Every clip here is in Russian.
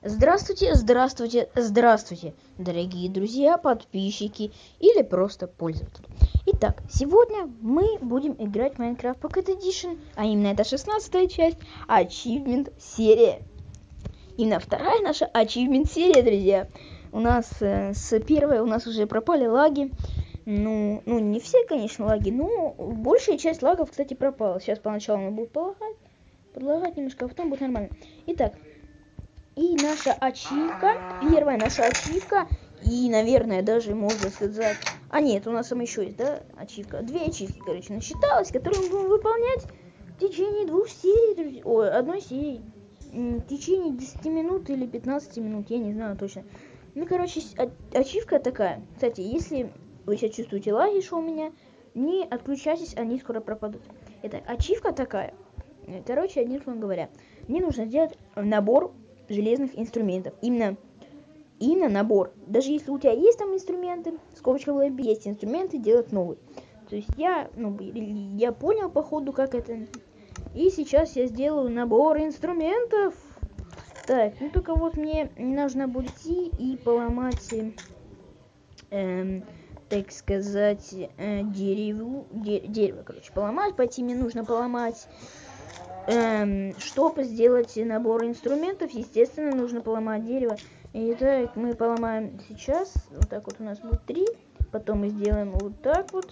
Здравствуйте, здравствуйте, здравствуйте, дорогие друзья, подписчики или просто пользователи. Итак, сегодня мы будем играть в Minecraft Pocket Edition, а именно это 16-я часть, Achievement серия. Именно вторая наша Achievement серия, друзья. У нас с первой у нас уже пропали лаги. Ну, не все, конечно, лаги, но большая часть лагов, кстати, пропала. Сейчас поначалу она будет подлагать немножко, а потом будет нормально. Итак. И наша ачивка, первая наша ачивка, и, наверное, даже можно сказать... А нет, у нас там еще есть, да, ачивка. Две ачивки, короче, насчиталось, которые мы будем выполнять в течение 2 серий, друзья. Ой, 1 серии. В течение 10 минут или 15 минут, я не знаю точно. Ну, короче, ачивка такая. Кстати, если вы сейчас чувствуете лаги, что у меня, не отключайтесь, они скоро пропадут. Это ачивка такая. Короче, одним словом говоря, мне нужно сделать набор железных инструментов. Именно набор. Даже если у тебя есть там инструменты, скобочка в лобби, есть инструменты, делать новый. То есть я понял по ходу, как это. И сейчас я сделаю набор инструментов. Так, ну только вот мне нужно будет идти и поломать, так сказать, дерево, короче, поломать. Пойти мне нужно поломать. Чтобы сделать набор инструментов, естественно, нужно поломать дерево. Итак, мы поломаем сейчас. Вот так вот у нас будет 3. Потом мы сделаем вот так вот.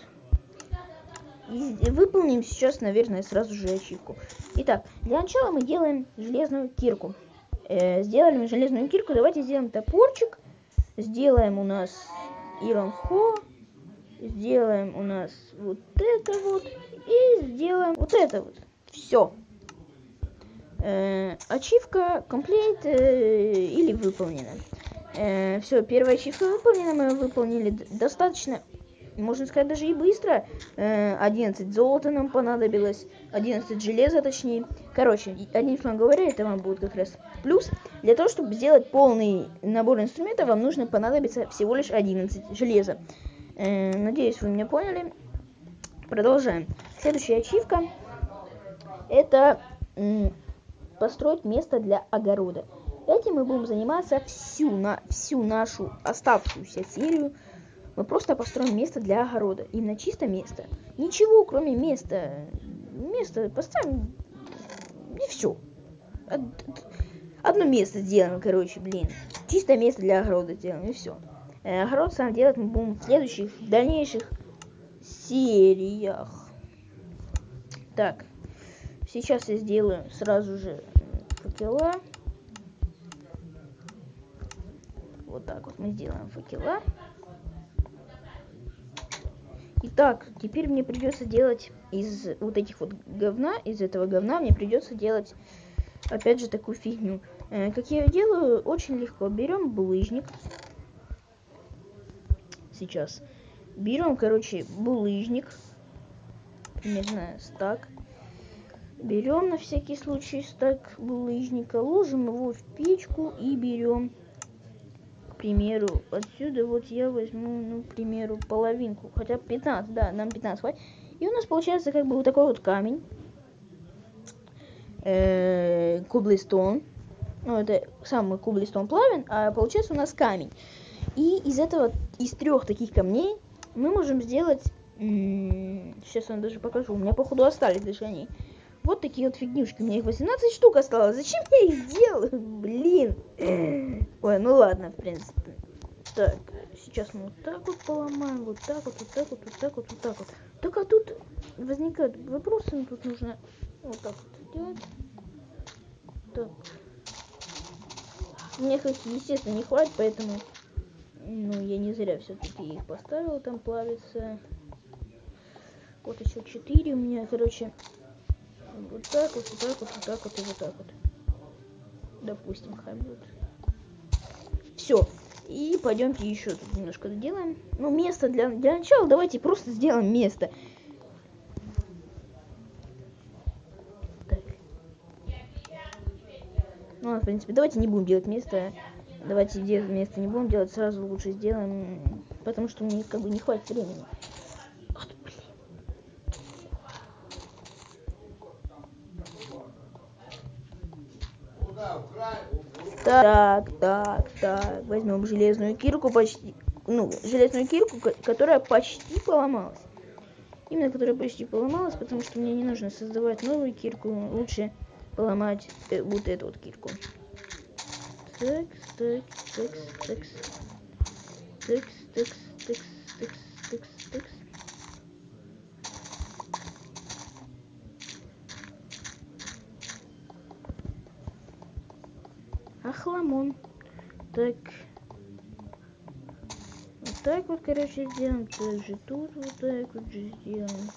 И выполним сейчас, наверное, сразу же ачивку. Итак, для начала мы делаем железную кирку. Сделали мы железную кирку. Давайте сделаем топорчик. Сделаем у нас Iron Hoe. Сделаем у нас вот это вот. И сделаем вот это вот. Все. Ачивка комплект или выполнена. Все, первая ачивка выполнена, мы ее выполнили достаточно, можно сказать, даже и быстро. 11 золота нам понадобилось, 11 железа точнее. Короче, одним словом говоря, это вам будет как раз плюс. Для того, чтобы сделать полный набор инструментов, вам нужно понадобиться всего лишь 11 железа. Надеюсь, вы меня поняли. Продолжаем. Следующая ачивка это... построить место для огорода. Этим мы будем заниматься всю нашу оставшуюся серию. Мы просто построим место для огорода. Именно чисто место. Ничего, кроме места. Место поставим. И все. Одно место сделаем, короче, блин. Чисто место для огорода сделаем, и все. Огород сам делать мы будем в следующих, дальнейших сериях. Так. Сейчас я сделаю сразу же факела. Вот так вот мы сделаем факела. Итак, теперь мне придется делать из вот этих вот говна, из этого говна мне придется делать опять же такую фигню. Как я ее делаю, очень легко. Берем булыжник. Сейчас. Берем, короче, булыжник. Примерно стак. Берем на всякий случай стак булыжника, ложим его в печку и берем, к примеру, отсюда вот я возьму, ну, к примеру, половинку, хотя 15, да, нам 15 хватит. И у нас получается как бы вот такой вот камень, кублистон, ну, это самый кублистон плавен, а получается у нас камень. И из этого, из 3 таких камней мы можем сделать, сейчас я вам даже покажу, у меня походу остались даже они. Вот такие вот фигнюшки. У меня их 18 штук осталось. Зачем я их делаю? Блин. Ой, ну ладно, в принципе. Так, сейчас мы вот так вот поломаем. Вот так вот, вот так вот, вот так вот, вот так вот. Только тут возникают вопросы. Тут нужно вот так вот делать. Так. Мне их, естественно, не хватит, поэтому... Ну, я не зря все-таки их поставил. Там плавится. Вот еще 4 у меня, короче... Вот так вот, вот так вот, вот так вот и вот так вот. Допустим, хай будет. Все. И пойдемте еще тут немножко доделаем. Ну, место для начала давайте просто сделаем место. Так. Ну, в принципе, давайте не будем делать место. Давайте делать место не будем делать, сразу лучше сделаем. Потому что мне как бы не хватит времени. Так. Возьмем железную кирку железную кирку, которая почти поломалась. Именно которая почти поломалась, потому что мне не нужно создавать новую кирку. Лучше поломать вот эту вот кирку. Так. Охламон. Так. Вот так вот, короче, сделаем. Также тут вот так вот же сделаем.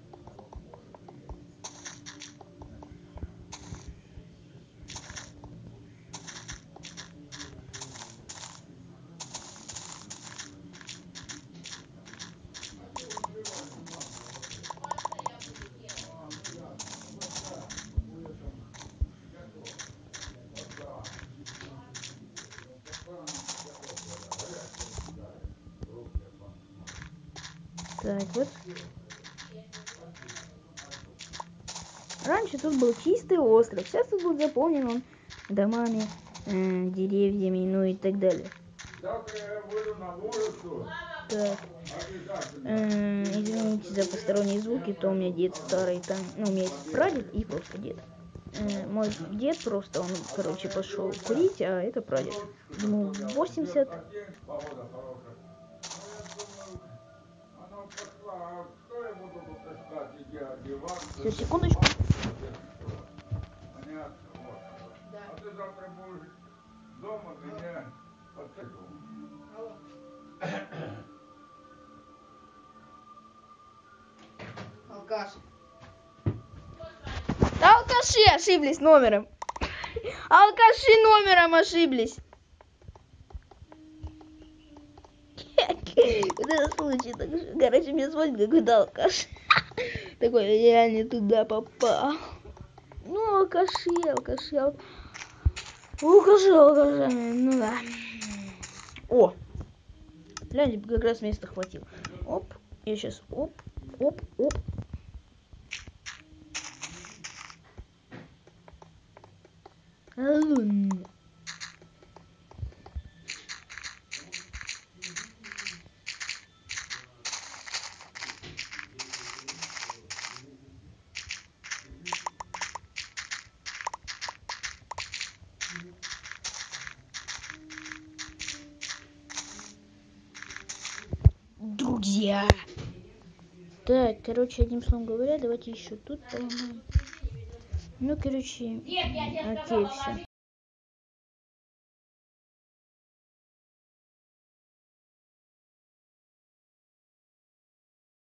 Так вот. Раньше тут был чистый остров, сейчас тут был заполнен он домами, деревьями, ну и так далее. Так. Извините за посторонние звуки, то у меня дед старый там, ну у меня есть прадед и просто дед. Мой дед просто, он, короче, пошел курить, а это прадед. Ему 80. Все, секундочку. Да. А ты завтра будешь дома меня подсадил. Алкаш. Алкаши ошиблись номером. Алкаши номером ошиблись. Вот этот случай, короче, мне звонит какой-то алкаш. Такой, я не туда попал. Ну, алкаши. Ну да. О! Гляньте, как раз места хватило. Оп. Я сейчас оп. Друзья. Так, короче, одним словом говоря, давайте еще тут поломаем. Ну, короче, окей, все.